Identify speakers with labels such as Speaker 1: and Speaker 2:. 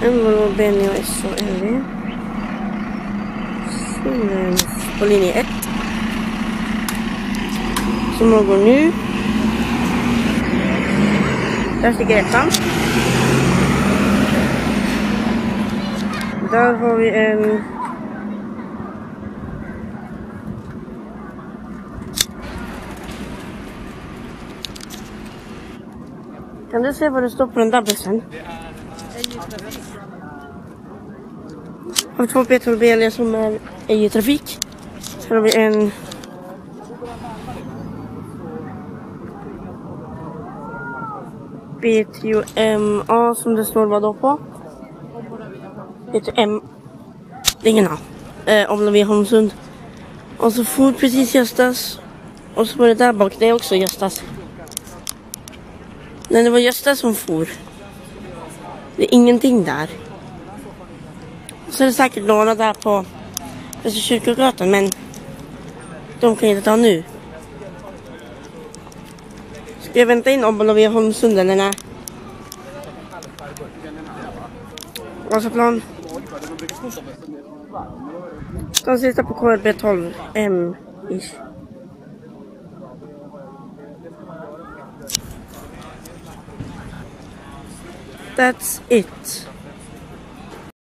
Speaker 1: En Volvo Benny och SO LV. På linje 1. Som går nu. Där sticker ettan. Där har vi en... Kan du se vad det står på den där bussen? Har vi 2 P12 som är i trafik. Så har vi en... B10MA som det står vad då på? B10M... Det är ingen aning. Om vi är Holmsund. Och så for precis Göstas. Och så var det där bak, det är också Göstas. Nej, det var Göstas som for. Det är ingenting där. Så är det säkert några där på Kyrkogatan, men de kan inte ta nu. Ska jag vänta in om vi är Holmsund eller nej? Vasaplan. De sitter på KRB 12 M-ish. That's it.